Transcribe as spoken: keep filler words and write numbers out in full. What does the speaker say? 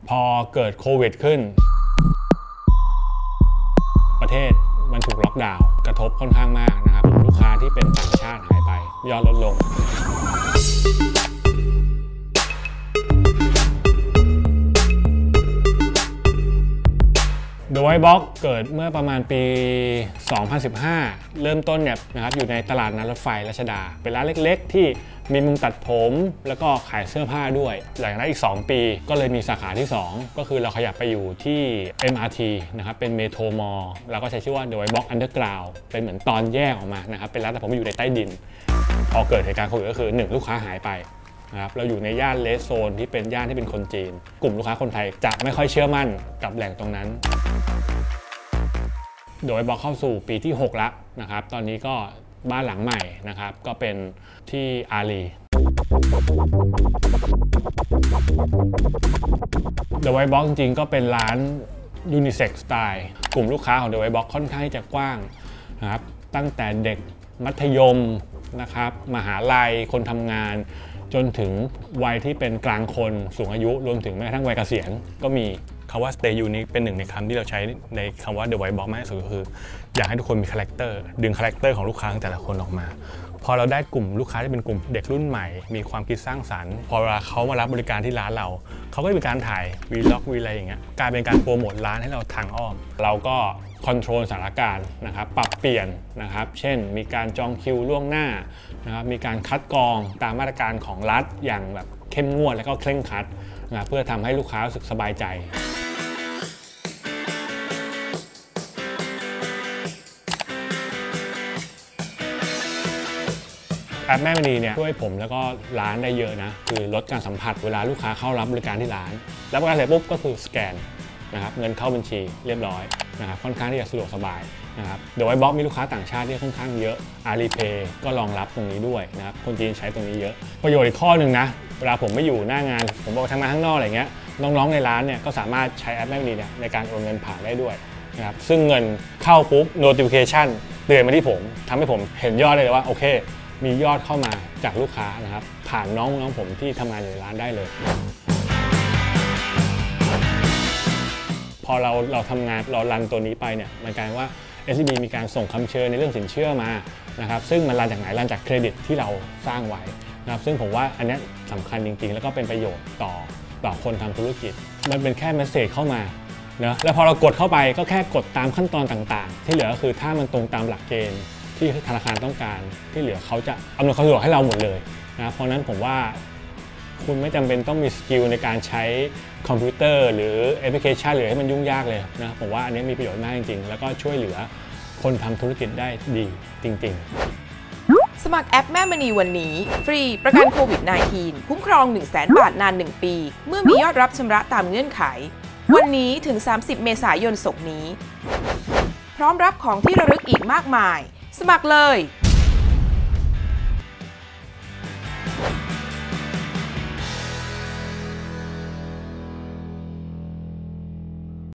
พอเกิดโควิดขึ้นประเทศมันถูกล็อกดาวน์กระทบค่อนข้างมากนะครับลูกค้าที่เป็นต่างชาติหายไปยอดลดลงThe White Box เกิดเมื่อประมาณปี สองพันสิบห้า เริ่มต้นเนี่ยนะครับอยู่ในตลาดนัดรถไฟรัชดาเป็นร้านเล็กๆที่มีมุมตัดผมแล้วก็ขายเสื้อผ้าด้วยหลังจากนั้นอีกสองปีก็เลยมีสาขาที่สองก็คือเราขยับไปอยู่ที่ เอ็ม อาร์ ที นะครับเป็นเมโทรมอลล์แล้วก็ใช้ชื่อว่า The White Box Underground เป็นเหมือนตอนแยกออกมานะครับเป็นร้านแต่ผมอยู่ในใต้ดินพอเกิดเหตุการณ์โควิดก็คือหนึ่งลูกค้าหายไปนะครับเราอยู่ในย่านเลสโซนที่เป็นย่านที่เป็นคนจีนกลุ่มลูกค้าคนไทยจะไม่ค่อยเชื่อมั่นกับแหล่งตรงนั้นโดยบอกเข้าสู่ปีที่หกแล้วนะครับตอนนี้ก็บ้านหลังใหม่นะครับก็เป็นที่อารี The White Box จริงๆก็เป็นร้านยูนิเซ็กซ์สไตล์กลุ่มลูกค้าของ The White Box ค่อนข้างจะกว้างนะครับตั้งแต่เด็กมัธยมนะครับมหาลัยคนทำงานจนถึงวัยที่เป็นกลางคนสูงอายุรวมถึงแม้กระทั่งวัยเกษียณก็มีคำว่า stay unique เป็นหนึ่งในคำที่เราใช้ในคำว่า The White Box มากที่สุดก็คืออยากให้ทุกคนมีคาแรคเตอร์ดึงคาแรคเตอร์ของลูกค้าแต่ละคนออกมาพอเราได้กลุ่มลูกค้าที่เป็นกลุ่มเด็กรุ่นใหม่มีความคิดสร้างสรรค์พอเวลาเขามารับบริการที่ร้านเราเขาก็จะมีการถ่ายวีล็อกวีอะไรอย่างเงี้ยกลายเป็นการโปรโมทร้านให้เราทางอ้อมเราก็คอนโทรลสถานการณ์นะครับปรับเปลี่ยนนะครับเช่นมีการจองคิวล่วงหน้านะครับมีการคัดกรองตามมาตรการของรัฐอย่างแบบเข้มงวดและก็เคร่งครัดนะเพื่อทำให้ลูกค้ารู้สึกสบายใจแอปแม่มณีเนี่ยช่วยผมแล้วก็ร้านได้เยอะนะคือลดการสัมผัสเวลาลูกค้าเข้ารับบริการที่ร้านรับบริการเสร็จปุ๊บก็คือสแกนนะครับเงินเข้าบัญชีเรียบร้อยนะครับค่อนข้างที่จะสะดวกสบายนะครับเดี๋ยวไว้บล็อกมีลูกค้าต่างชาติที่ค่อนข้างเยอะ Alipay ก็รองรับตรงนี้ด้วยนะครับคนจีนใช้ตรงนี้เยอะประโยชน์อีกข้อหนึ่งนะเวลาผมไม่อยู่หน้างานผมบอกทำงานข้างนอกอะไรเงี้ยน้องๆในร้านเนี่ยก็สามารถใช้แอปแม่มณีเนี่ยในการโอนเงินผ่านได้ด้วยนะครับซึ่งเงินเข้าปุ๊บ notification เตือนมาที่ผมทำให้ผมเห็นยอดเลยว่าโอเคมียอดเข้ามาจากลูกค้านะครับผ่านน้องน้องผมที่ทำงานอยู่ในร้านได้เลยพอเราเราทำงานเรารันตัวนี้ไปเนี่ยมันกลายว่า เอส ซี บี มีการส่งคำเชิญในเรื่องสินเชื่อมานะครับซึ่งมันรันจากไหนรันจากเครดิตที่เราสร้างไว้นะครับซึ่งผมว่าอันนี้สำคัญจริงๆแล้วก็เป็นประโยชน์ต่อต่อคนทำธุรกิจมันเป็นแค่เมสเสจเข้ามาเนะแล้วพอเรากดเข้าไปก็แค่กดตามขั้นตอนต่างๆที่เหลือก็คือถ้ามันตรงตามหลักเกณฑ์ที่ธนาคารต้องการที่เหลือเขาจะอำนวยความสะดวกให้เราหมดเลยนะเพราะนั้นผมว่าคุณไม่จำเป็นต้องมีสกิลในการใช้คอมพิวเตอร์หรือแอปพลิเคชันหรือให้มันยุ่งยากเลยนะผมว่าอันนี้มีประโยชน์มากจริงๆแล้วก็ช่วยเหลือคนทำธุรกิจได้ดีจริงๆสมัครแอปแม่มณีวันนี้ฟรีประกันโควิด สิบเก้า คุ้มครอง หนึ่งแสน บาทนานหนึ่งปีเมื่อมียอดรับชำระตามเงื่อนไขวันนี้ถึงสามสิบเมษายนศกนี้พร้อมรับของที่ระลึกอีกมากมายสมัครเลย